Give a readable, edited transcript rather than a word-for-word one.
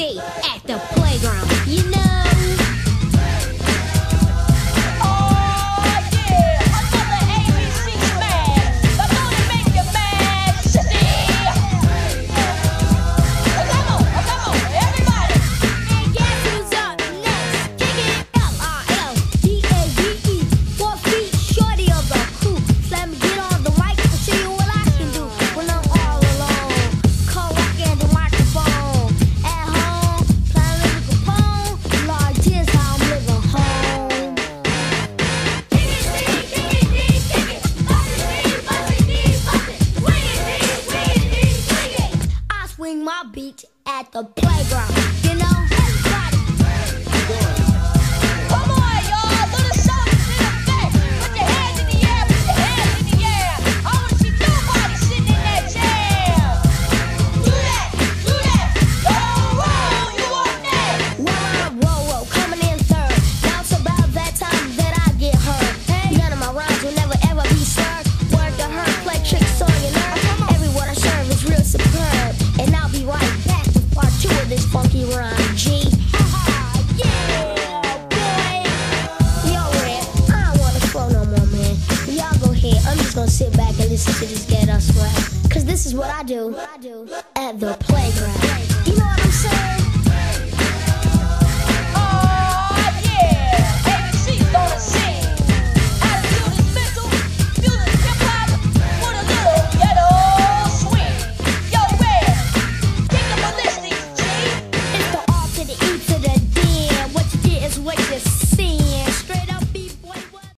hate at the playground, you know? Swing my beat at the playground, you know? Come on, y'all, do the something in effect. Put your hands in the air, put your hands in the air. I want to see nobody sitting in that chair. Do that, roll, you on that. Whoa, coming in third. Now it's about that time that I get hurt. Hey. None of my rhymes will never ever be slurred. Word to her, play tricks on your nerve. Every word I serve is real superb. And I'll be right back with part 2 of this funky rhyme, G. Yeah, boy. Yo, Red, I don't want to flow no more, man. Y'all go ahead. I'm just gonna sit back and listen to this ghetto swag. Cause this is what I do at the playground.